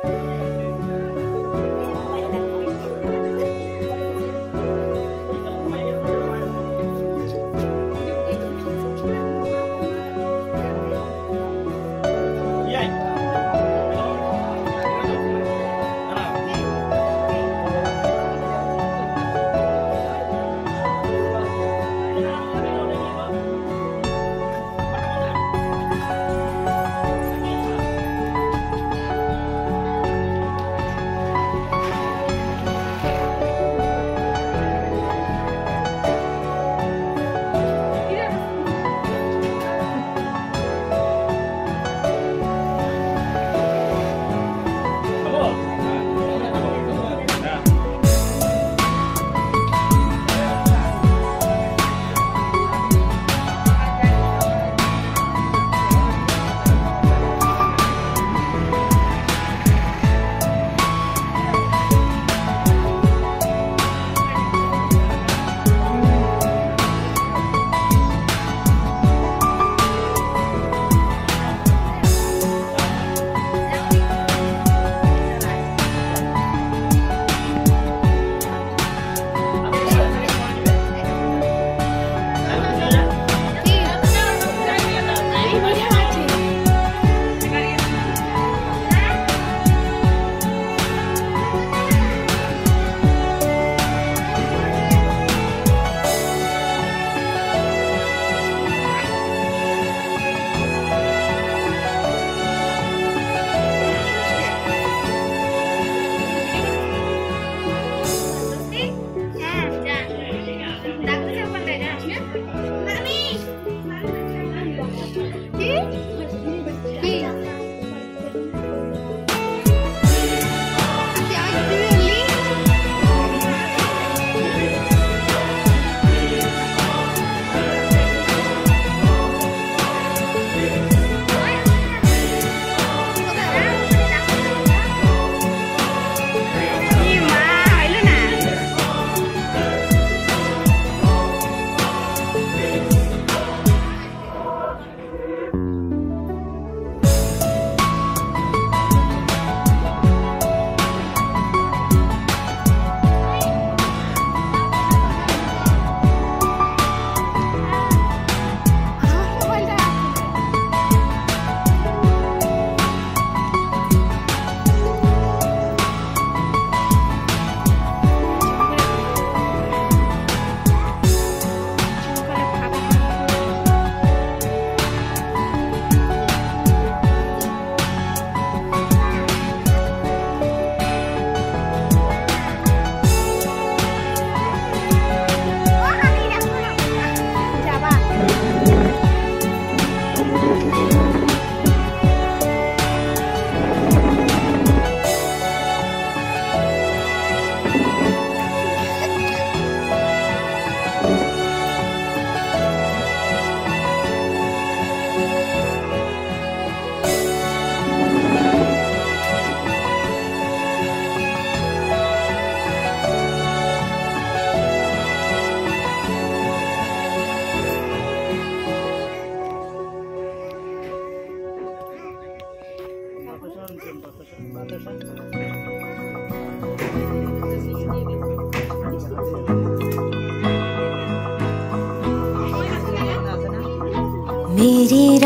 मेरी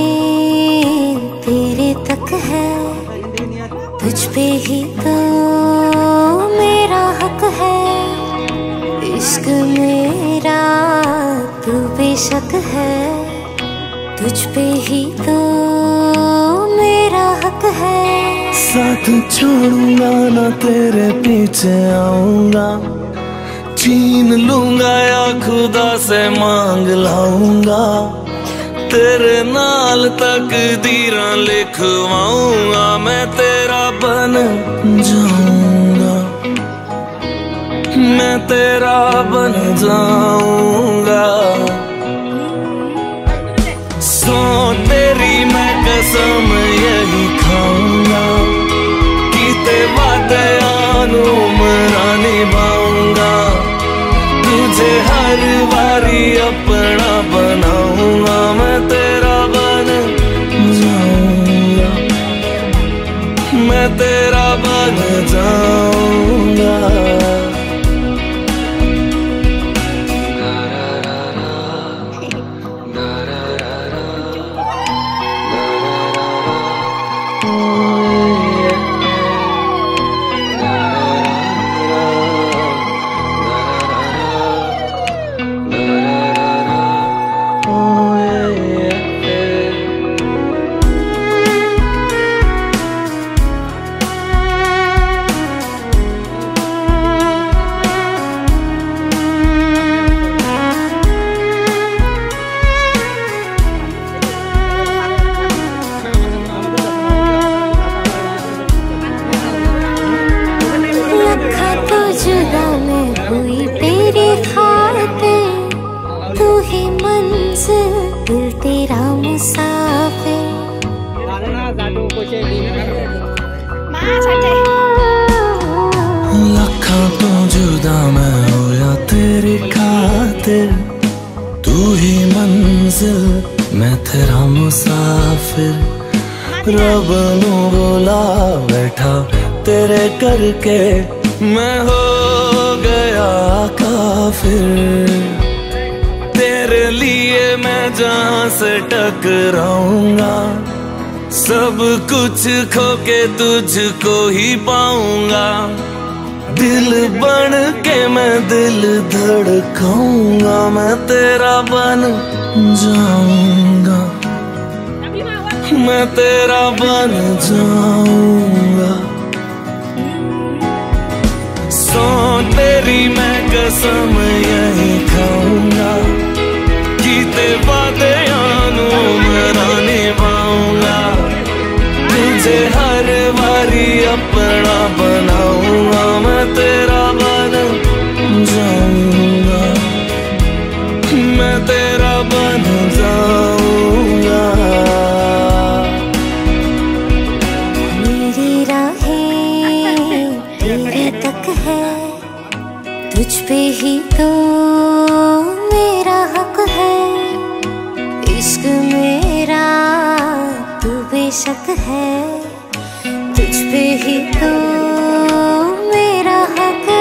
राहें तेरे तक है, तुझ पे ही तो मेरा हक है। इश्क मेरा तू बेशक है, तुझ पे ही तो मेरा हक है। साथ छोड़ूंगा ना तेरे पीछे आऊंगा, छीन लूंगा या खुदा से मांग लाऊंगा। तेरे नाल तकदीरां लिखवाऊंगा, मैं तेरा बन जाऊंगा, मैं तेरा बन जाऊंगा। सो तेरी मैं कसम यही खाऊंगा, कीते वादे मना निभाऊंगा। तुझे हर बारी अपना बनाऊंगा, मैं तेरा बन जाऊंगा, मैं तेरा लखा तो जुदा मैं होया तेरी खातिर, तू ही मंजिल मैं तेरा मुसाफिर। रब नू बुला बैठा तेरे करके, मैं हो गया काफिर। तेरे लिए मैं जहां से टकराऊंगा, सब कुछ खो के तुझको ही पाऊंगा। दिल बन के मैं दिल धड़काऊंगा, मैं तेरा बन जाऊंगा, मैं तेरा बन जाऊंगा। सौ तेरी मैं कसम यही खाऊंगा, कीते वादे मेरा निभाऊंगा। तुझे हर बारी अपना बनाऊंगा, मैं तेरा बन जाऊंगा, मैं तेरा बन जाऊंगा। मेरी राहें तेरे तक है, तुझ पे ही तो मेरा हक है। इश्क मेरा तू बेशक है, तुझ पे ही तो मेरा हक है।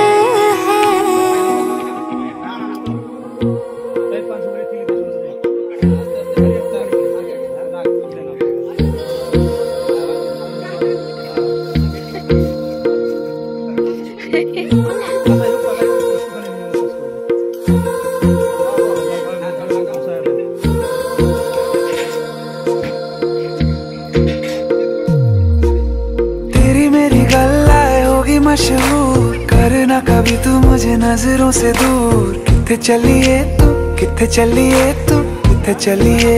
मशहूर करना कभी तू मुझे नजरों से दूर। किथे चलिए तू, किथे चलिए तू, किथे चलिए।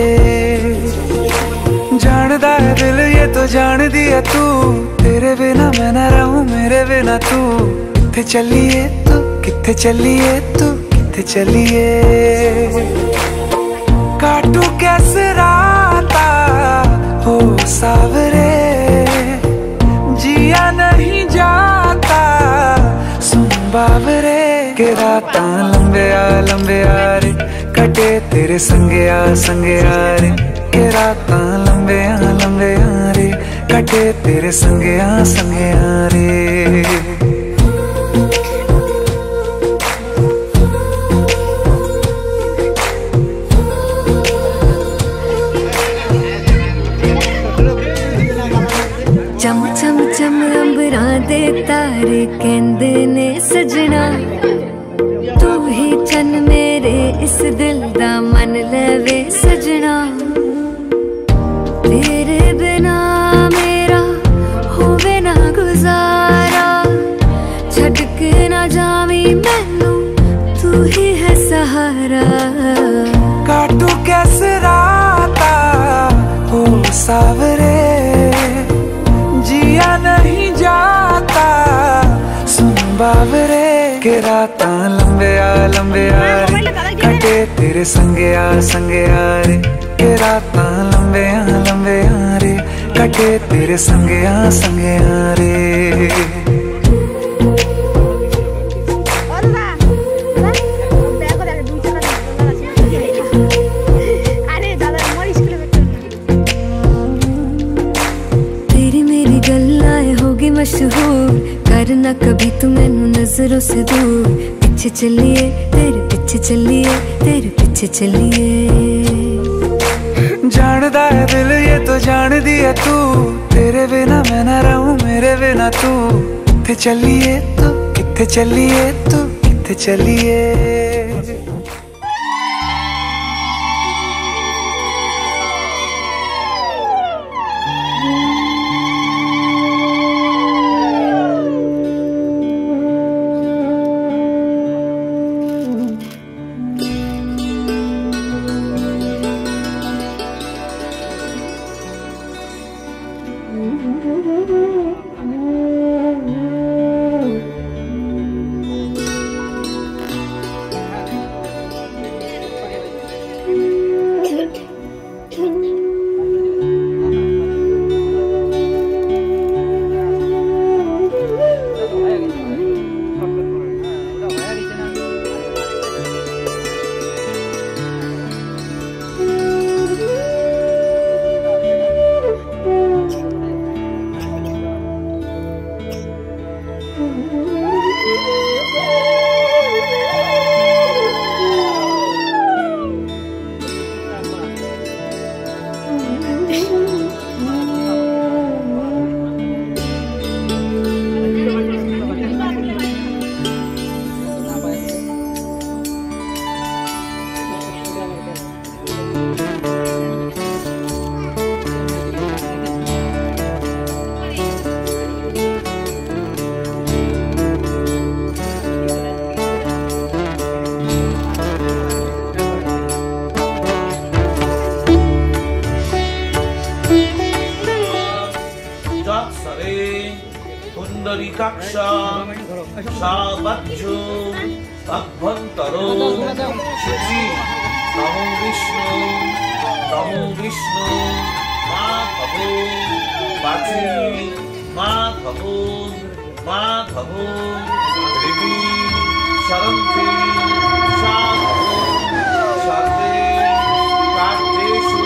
जानदा है दिल ये तो जान दिया तू, तेरे बिना मैं ना रहूं मेरे बिना तू। किथे चलिए तू, किथे चलिए तू, किथे चलिए। काटू कैसे राता हो सावरे, जिया नहीं जाता सुन बाबरे। के राता लंबे आ रे, कटे तेरे संगे आ रे। के राता लंबे आ रे, कटे तेरे संगे आ रे। चम चम चम अंबरां दे तारे कहंदे ने सजना, तू ही चन मेरे इस दिल दा मन लवे सजना। तेरे बिना मेरा होवे ना गुजारा, छड़ के ना जावी मैनू तू ही है सहारा। काटू कैसे राता हो सावरे, जिया नहीं जाता सुन बाबरे। के राता लंबे आ रे, कटे तेरे संगे आ रे। के राता लंबे आ रे, कटे तेरे संगे आ रे। मशहूर करना कभी तू मैनू नजरों से दूर। पीछे चलिए तेरे पीछे चलिए, तेरे पीछे चलिए। जानदा है दिल ये तो जान दिया तू, तेरे बिना मैं ना रहूं मेरे बिना तू। किथे चलिए तू, किथे चलिए तू, किथे चलिए। Sabajjo Abhantaro Shri Namo Vishnu Madhavo Bhaji Madhavo Devi Sharanti Shadhavo Shadhe Karjeshu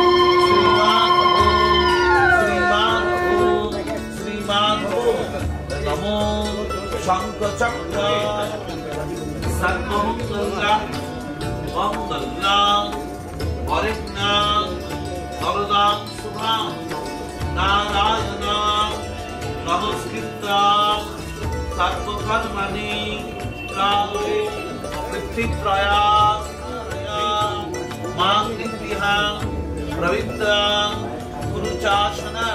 Sri Madhavo Namo Shankachakra Sarvamangala Mangala Varigna Naradam Subham Narayana Namaskritta Sarvakarmani Kale Prithipraya Mangritya Pravidya Kuruchashana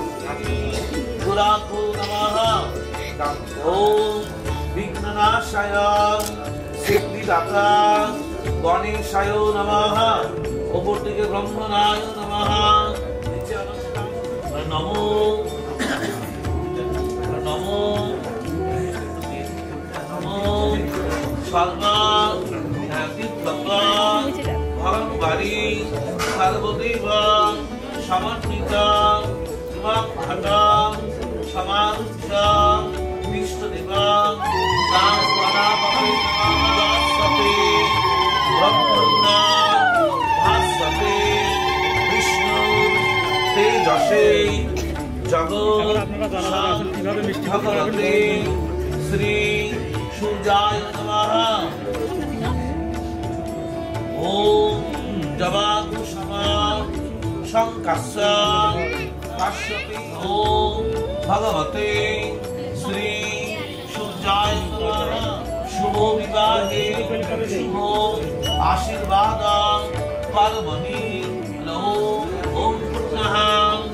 Guraku Namaha Om Vignanashaya Siddhidata Ganeshaya Namaha Opotike Brahmanaya Namaha Namo Salma Titvata Bharambari Sarvadeva Shamanita Sivakata Samarutha Vishnudeva Dasvara Bhavasate Brahmana Bhasate Vishnu Tejase Jagat Bhagavate Sri Surjaya Namaha Om Javakushama Shankasya Kashyati Om Bhagavate Sri Surjaya Namaha Shubho Vivahe Shubho Ashirvada Parvani Om Purnaha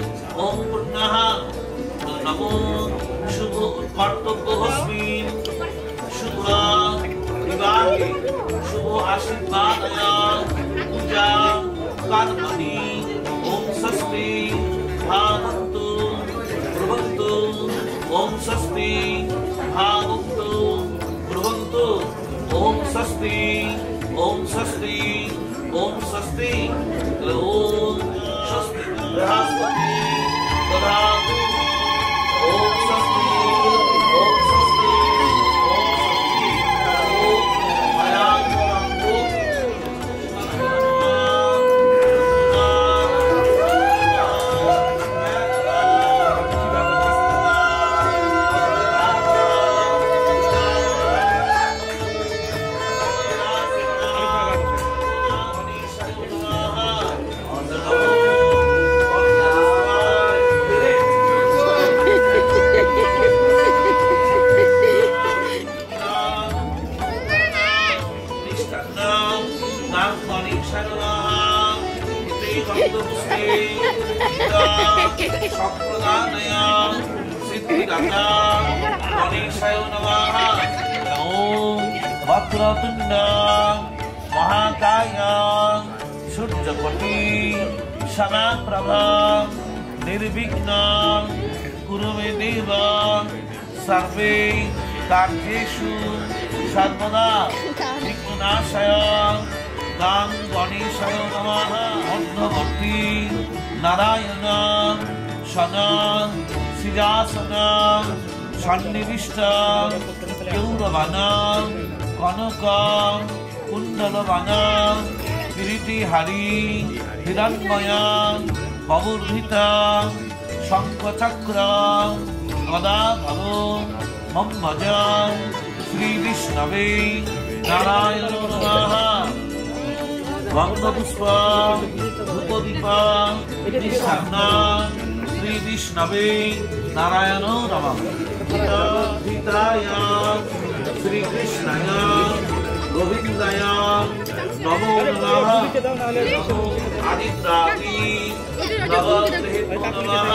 Namo Shubho Kartobya Hosmin Shubha Vivahe Shubho Ashirvadaya Puja Karmani Om Sasti Bhavantu Brahvantu Om Sasti Bhavantu Brahvantu Om Sasti Om Sasti Om Sasti Om Shasti Brahaspati Tadatu Om Sasti Om Sasti Om Sasti Om Ayamantu Vakratunda Mahakaya Surjapati Samaprabha Nirvigna Kurume Deva Sarve Karjeshu Sarvada Vignanashaya Gam Ganeshaya Namaha Madhavati Narayana Shana Sijasana Sannivishta Yauravana Kanaka Kundalavana Kiriti Hari Hiranmaya Pavurhita Shankachakra Gada Bhavo Mammaja Sri Vishnave Narayana Namaha Vanga Puspa Dhupadipa मिष्टान्न Shri विष्णवे नारायण नमः। हिताय श्री कृष्णाय गोविंदाय नमो नमः। आदित्रादि नवग्रहेभ्यो नमः।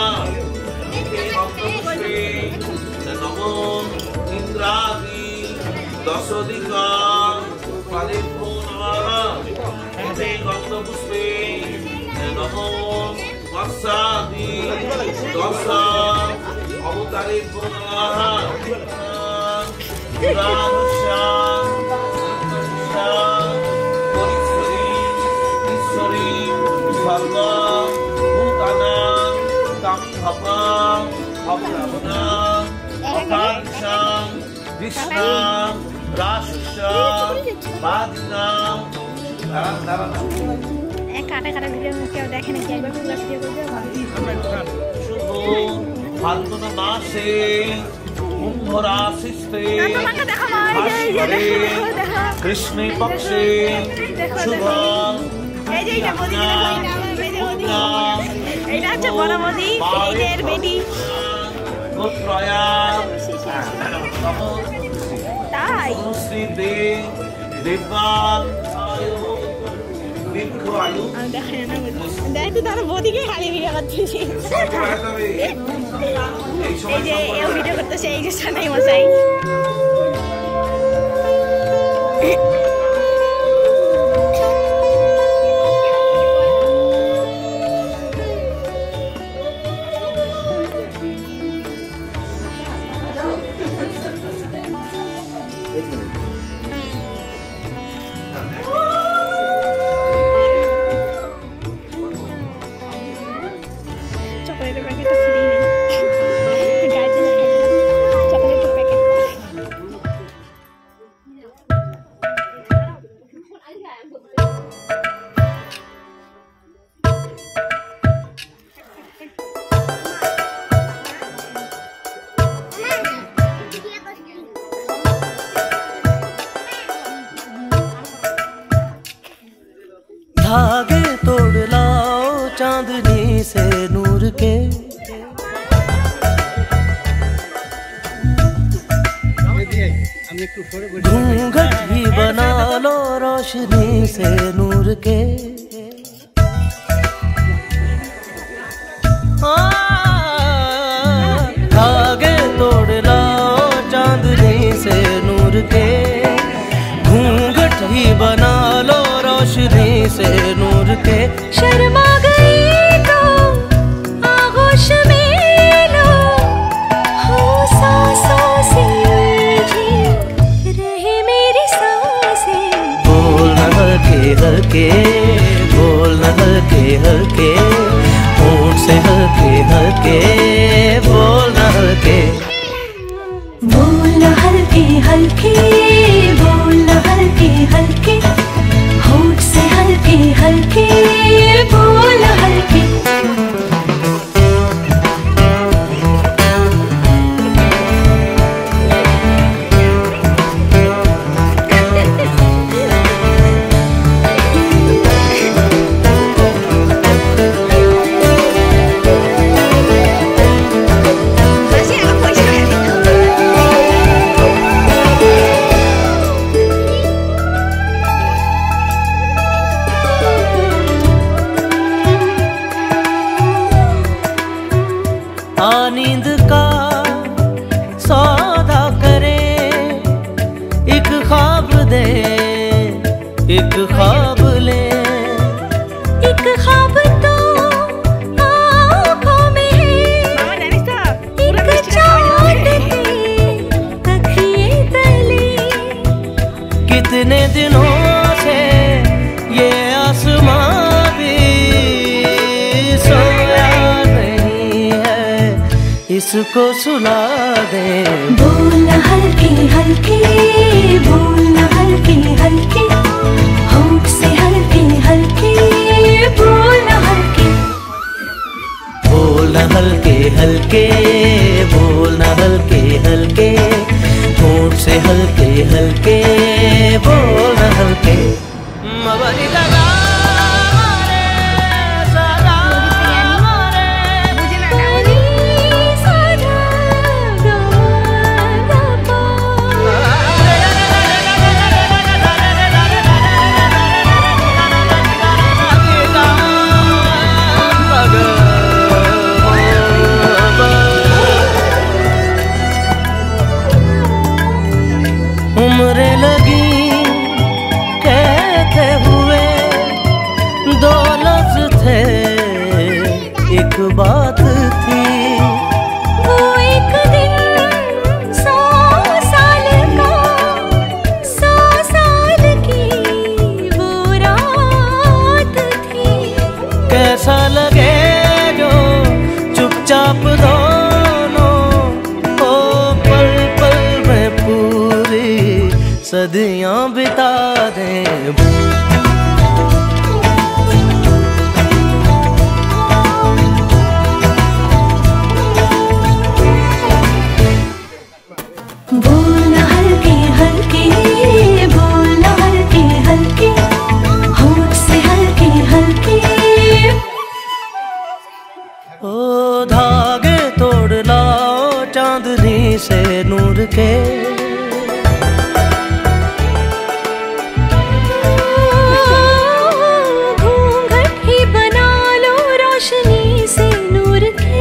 नमो इंद्रादि दशदिका पादेभ्यो नमः। गंधपुष्पे नमो वर्षादि दश अवतारेभ्यो नमः। ईश्वरी सर्व भूतानां तमहं अवतारं अकांक्षं कृष्णं राशुषं बादिनां কাটা কাটা ভিডিও কেউ দেখে নাকি একবার পুরো ভিডিও করবে শুভ ফাল্গুন মাসে কুম্ভ রাশিতে কৃষ্ণ পক্ষে শুভ এইটা হচ্ছে বড় মোদি এইদের বেটি তাই দেবাল দেখ তো তার বৌদিকে খালি ভিডিও করতেছি এই যে এও ভিডিও করতেছে এই যে সানাই মশাই धागे तोड़ लाओ चांदनी से नूर के घूंघट भी बना लो रोशनी से नूर के धागे तोड़ लाओ चांदनी से नूर के घूंघट ही बना लो रोशनी से नूर के शर्मा गई तो आगोश में लो हो सांसों से उलझी रहे मेरी सांसें बोलना हल्के हल्के बोलना हल्के हल्के होंठ से हल्के हल्के बोलना हल्के बोलना हल्के हल्के बोलना हल्के हल्के होंठ से हल्के हल्के बोलना हल्के नींद का सौदा करे एक ख्वाब दे एक ख्वाब ले एक ख्वाब तो आँखों में है एक चाँद अखियों तले कितने दिनों से ये आसमां भी सोया नहीं है इसको सुला दे बोलना हल्के हल्के बोलना हल्के हल्के होंठ से हल्के हल्के बोलना हल्के बोलना हल्के हल्के बोलना हल्के हल्के होंठ से हल्के हल्के बोलना हल्के मबरी दादा रे सादा एक बात थी। वो एक दिन 100 साल का, 100 साल की वो रात थी। कैसा लगे जो चुपचाप दोनों ओ पल पल में पूरी सदियां बिता दें। बोलना हल्के हल्के, बोलना हल्के हल्के, होठ से हल्के हल्के। ओ धागे तोड़ लाओ चांदनी से नूर के। घूंघट ही बना लो रोशनी से नूर के।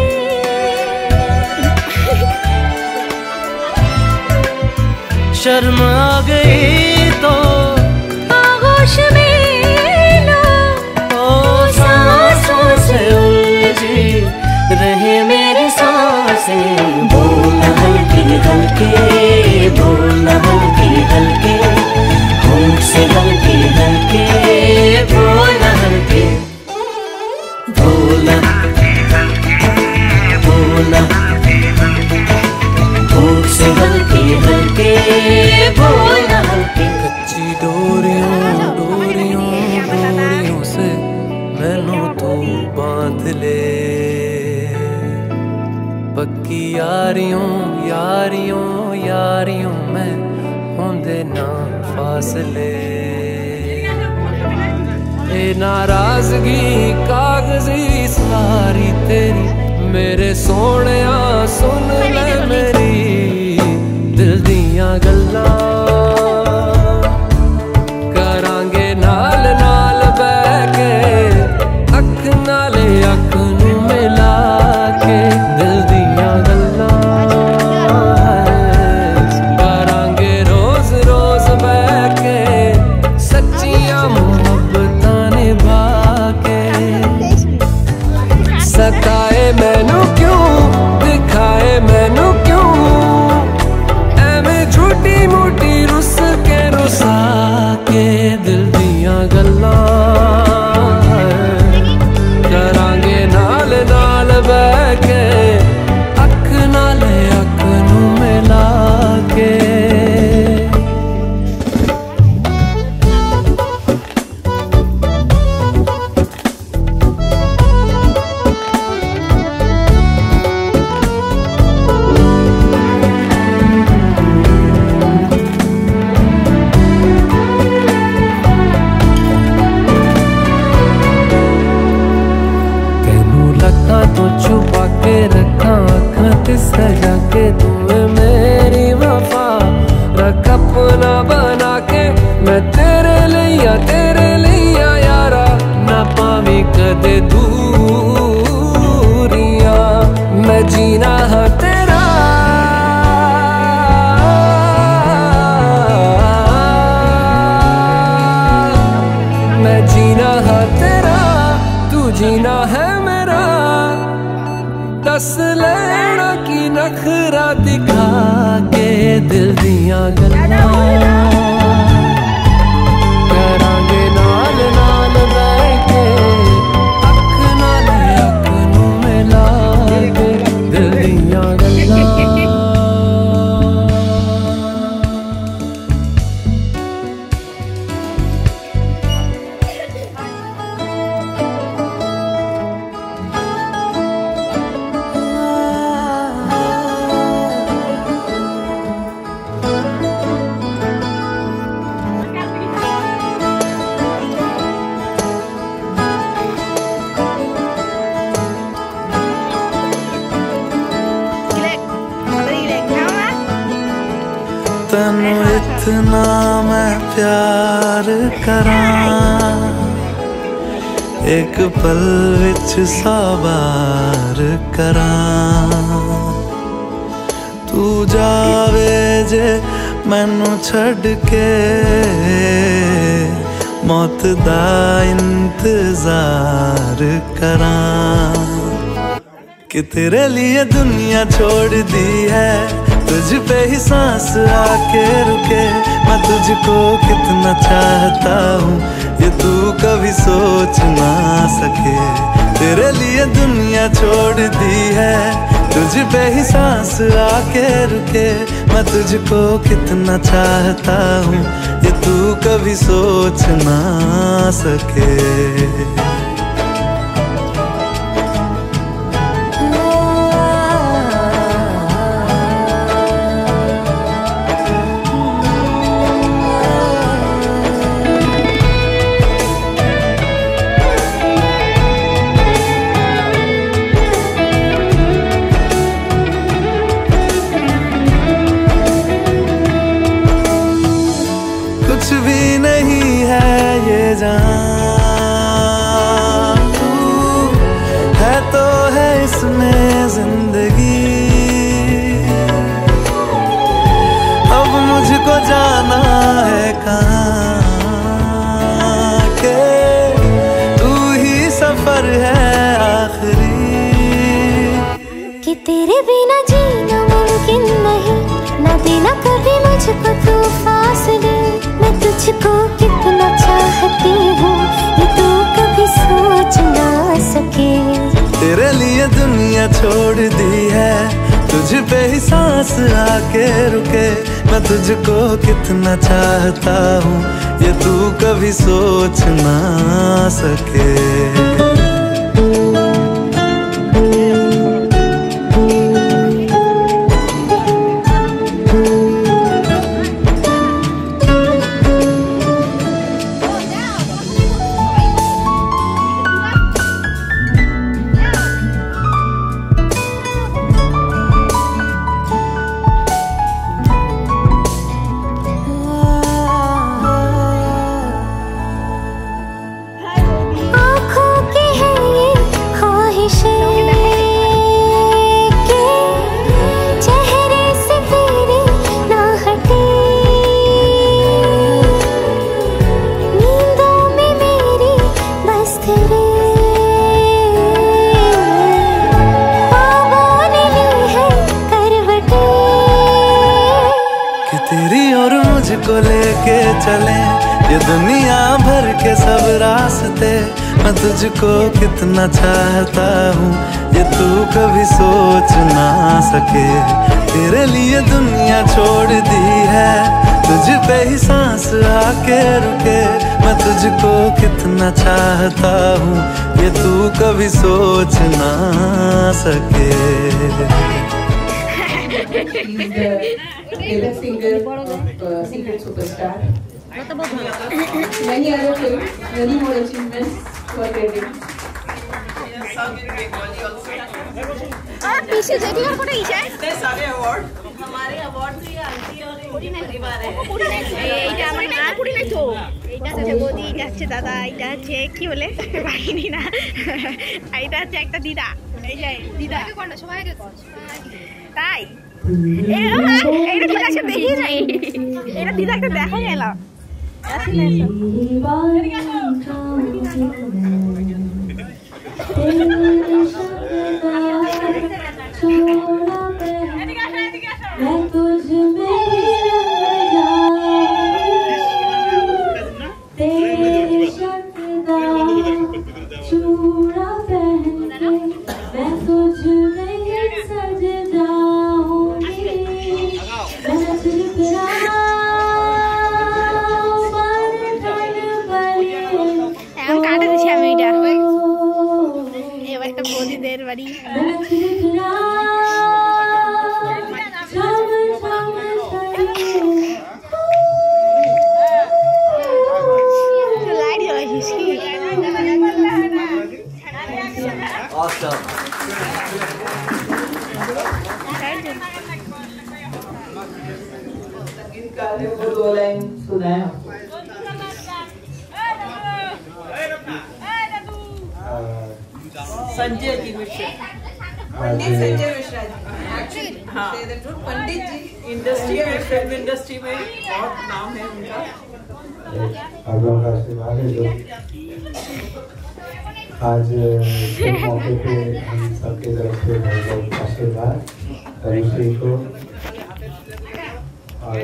शर्म आ गई तो आगोश में लो, ओ सांसों से उलझी रहे मेरी सांसें। बोलना हल्के हल्के, बोलना हल्के हल्के, होठ से हल्के हल्के, बोलना हल्के, बोलना बोलना होठ से हल्के हल्के, बोलना हल्के। कच्ची डोरियों डोरियों डोरियों से मैनू तू बांध ले। पक्की यारियों यारियों यारियों में होंदे ना फासले। ए नाराजगी कागजी सारी तेरी, मेरे सोहणिया सुन ले मेरी दिल दियां गल्लां। करांगे नाल नाल बैठ के, अख नाले अख नू मिला के दिल दियां गल्लां। करांगे रोज रोज बैठ के सच्चियां मुहब्बतां निभा के। सताए मैनू क्यों, दिखाए मैनू क्यों, एवें झूठी मूठी रुस के रुसा के दिल दियां गल्लां। करांगे नाल नाल बैठ के, अख नाले अख नू मिला के। तो छुपा के रखा आँखां ते सजा के, तू मेरी वफा रख अपना बना के। मैं तेरे लिया यारा, ना पावी कदे दूरियां। मैं जीना हाँ तेरा, मैं जीना हाँ तेरा, तू जीना है मेरा। दस लेना की नखरा दिखा के दिल दियां गल्लां। करांगे नाल नाल बैठ के, अख नाले अख नू मिला के दिल दियां गल्लां। तैनू इतना मैं प्यार करां, एक पल विच 100 बार करां। तू जावे जे मैनू छड़ के, मौत दा इंतजार करां। कि तेरे लिए दुनिया छोड़ दी है, तुझ पे ही सांस आके रुके। मैं तुझको कितना चाहता हूँ ये तू कभी सोच ना सके। तेरे लिए दुनिया छोड़ दी है, तुझ पे ही सांस आके रुके। मैं तुझको कितना चाहता हूँ ये तू कभी सोच ना सके। कुछ भी नहीं है ये जान, तू है तो है इसमें जिंदगी। अब मुझको जाना है कहाँ के तू ही सफर है आखिरी। कि तेरे बिना जीना मुमकिन नहीं, ना देना कभी मुझको तू फासले। मैं तुझको कितना चाहती हूँ ये तू कभी सोच ना सके। तेरे लिए दुनिया छोड़ दी है, तुझ पे ही सांस आके रुके। मैं तुझको कितना चाहता हूँ ये तू कभी सोच ना सके। तेरी और मुझको लेके चले ये दुनिया भर के सब रास्ते। मैं तुझको कितना चाहता हूँ ये तू कभी सोच ना सके। तेरे लिए दुनिया छोड़ दी है, तुझ पे ही सांस आके रुके। मैं तुझको कितना चाहता हूँ ये तू कभी सोच ना सके। He's the singer of Secret Superstar. Many other films, many more achievements for getting. पीछे जेडी और कोई है? इतने सारे अवार्ड, हमारे अवार्ड से आंटी और पूरी नहीं बार है। এইটা আমার না পুরি নাই তো। এইটা হচ্ছে বৌদি, এটা হচ্ছে দাদা, এটা হচ্ছে কি বলে বাহিনী না, এইটা হচ্ছে একটা দিদা। এই যে দিদা কোনটা সবাইকে কর তাই এইটা দিদাকে দেখি যাই, এটা দিদাকে দেখা গেল। Awesome. वो दो लाइन सुनाए संजय जी मिश्रा, पंडित संजय मिश्रा जी। एक्चुअली हाँ, पंडित जी इंडस्ट्री में, फिल्म इंडस्ट्री में बहुत नाम है उनका। आज इस मौके पे हम सबके तरफ से बहुत बहुत आशीर्वाद अनुश्री को और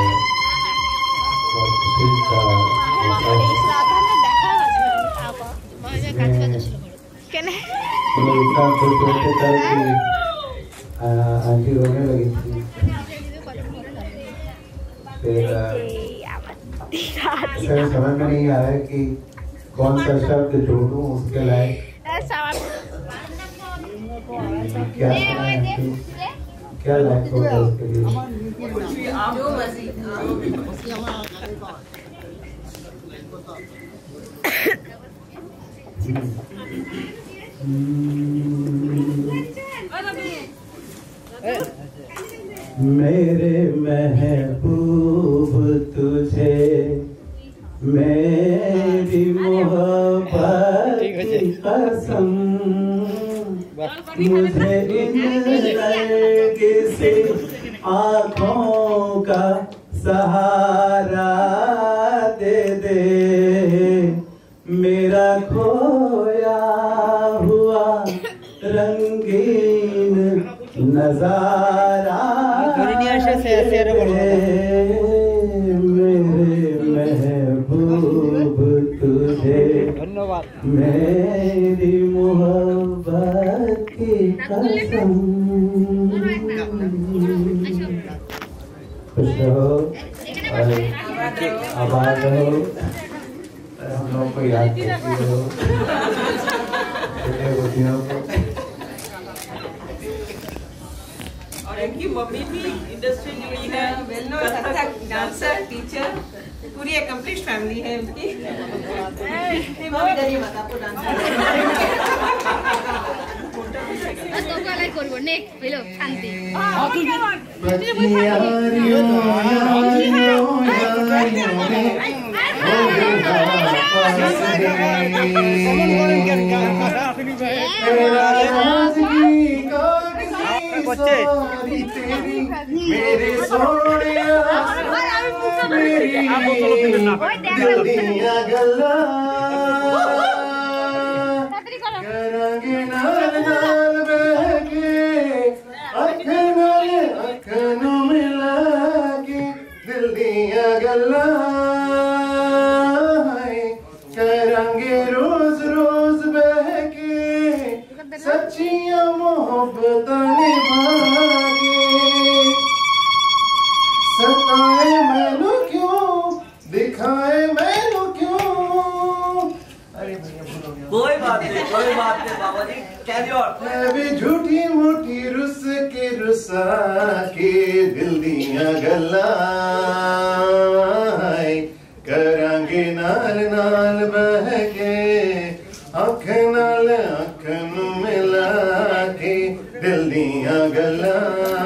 बहुत खुशी का मौका है। मैं इतना खुश होते तब कि आंटी रोने लगी थी। फिर समझ में नहीं आ रहा है कि कौन सा शब्द ढूंढूं उसके लायक क्या लायक होगा उसके लिए। मेरे महबूब तुझे मेरी मोहब्बत की कसम, मुझे इन किसी आँखों का सहारा दे दे, मेरा खोया हुआ रंगीन नजारा महबूब तुझे मेरी मोहब्बत की कसम। खुश रहो और आबाद रहो, हम लोग को याद करती रहो छोटे बुद्धियों को। और इनकी मम्मी भी इंडस्ट्री जुड़ी है, well known Kathak dancer teacher, पूरी एकम्प्लिश फैमिली है उनकी। मम्मी डरिए मत, आपको डांस मेरे सोनिया मेरी दिलिया गल्ला करांगे नाल नाल बहके अखन मिला के दिलिया गल्ला करांगे रोज रोज बहके सच्चियां मोहब्बतां निभाके। सताए मैनू क्यों, दिखाए मैनू क्यों। अरे कोई बात नहीं बाबा जी, कैरी ऑन। मैं भी झूठी मूठी रुस के रुसा के दिल दियां गल्लां करांगे नाल नाल बहके अख नाल अख नू मिला के दिल दियां गल्लां।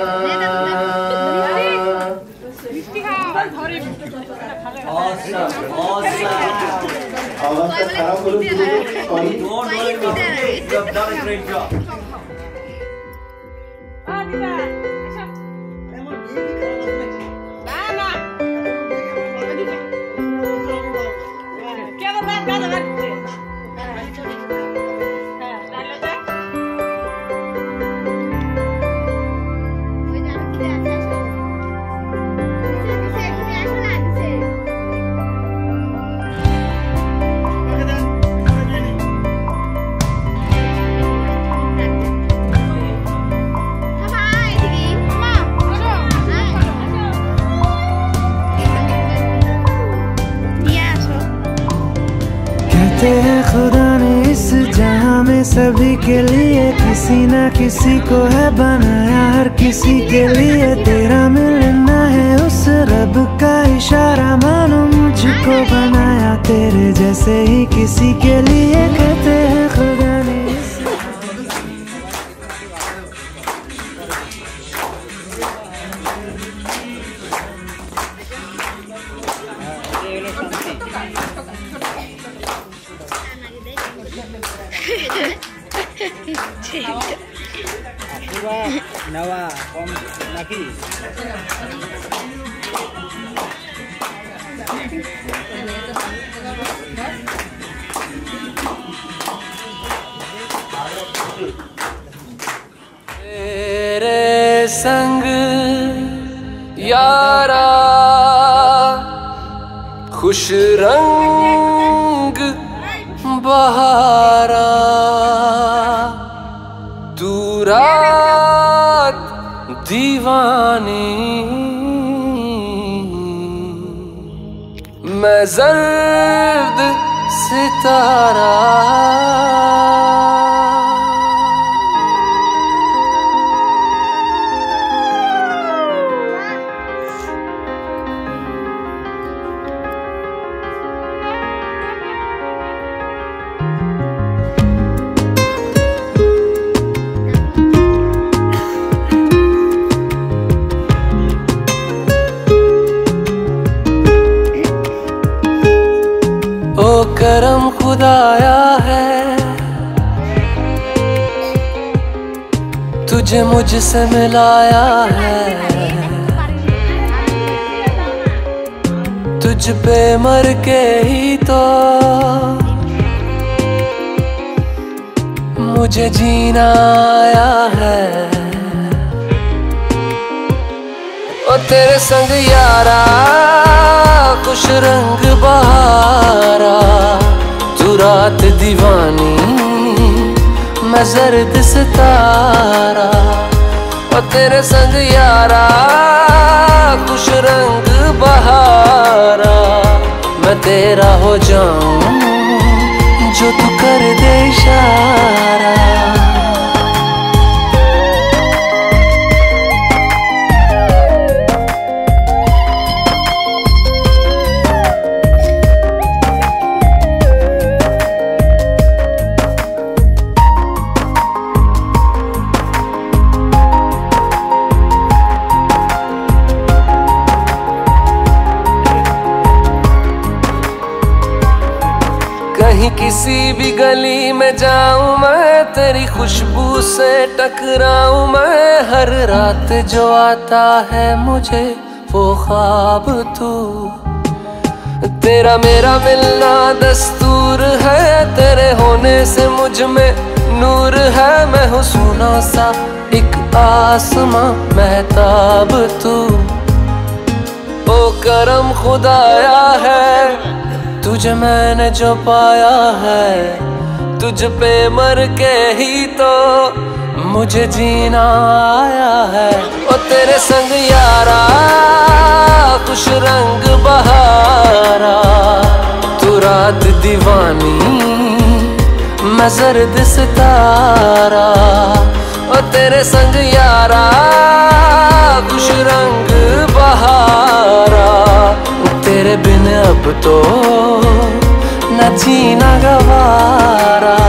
कहते हैं खुदा ने इस जहां में सभी के लिए किसी ना किसी को है बनाया, हर किसी के लिए तेरा मिलना है उस रब का इशारा। मानो मुझको बनाया तेरे जैसे ही किसी के लिए। कहते हैं खुदा ने Nawa, Om Naki. तेरे संग यारा खुश रंग बहारा, तू रात दीवानी, मैं जर्द सितारा। ओ करम खुदाया है, तुझे मुझसे मिलाया है, तुझ पे मर के ही तो मुझे जीना आया है। ओ तेरे संग यारा खुश रंग बहारा, तू रात दीवानी, मैं जर्द सितारा। ओ तेरे संग यारा खुश रंग बहारा, मैं तेरा हो जाऊं जो तू कर दे इशारा। कहीं किसी भी गली में जाऊं मैं, तेरी खुशबू से टकराऊं मैं, हर रात जो आता है मुझे वो ख्वाब तू। तेरा मेरा मिलना दस्तूर है, तेरे होने से मुझ में नूर है, मैं हूँ सोना सा एक आसमां महताब तू। ओ करम खुदाया है, तुझे मैंने जो पाया है, तुझ पे मर के ही तो मुझे जीना आया है। ओ तेरे संग यारा खुश रंग बहारा, तू रात दीवानी, मैं जर्द सितारा। ओ तेरे संग यारा खुश रंग बहारा, तेरे बिन अब तो न जीना गवारा।